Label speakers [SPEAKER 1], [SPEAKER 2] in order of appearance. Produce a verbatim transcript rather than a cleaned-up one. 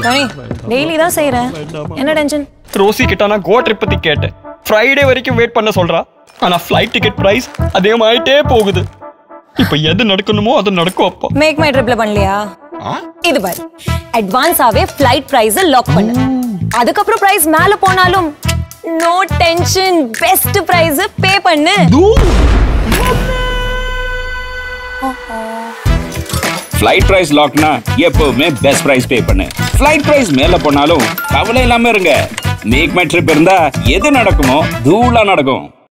[SPEAKER 1] Dhoni daily தான் செய்றேன். என்ன டென்ஷன்?
[SPEAKER 2] ரோசி கிட்ட நான் கோ ட்ரிப் பத்தி கேட்டேன். ஃப்ரைடே வரைக்கும் வெயிட் பண்ண சொல்றா. ஆனா ஃப்ளைட் டிக்கெட் பிரைஸ் அதிகமாயிட்டே போகுது. இப்போ எது நடக்கணுமோ அது நடக்கும் அப்பா.
[SPEAKER 1] மேக் மை ட்ரிப்ல பண்ணலையா? இது பாரு. அட்வான்ஸாவே ஃப்ளைட் பிரைஸ் லாக் பண்ணு. அதுக்கு அப்புறம் பிரைஸ் மேல போனாலும் no tension. Best price pay பண்ணு.
[SPEAKER 3] ஃப்ளைட் பிரைஸ் லாக்னா எப்பவுமே பெஸ்ட் பிரைஸ் பே பண்ணு. ஃப்ளைட் பிரைஸ் மேல போனாலும் கவலை இல்லாம இருங்க. மேக் மை ட்ரிப் இருந்தா எது நடக்குமோ தூளா நடக்கும்.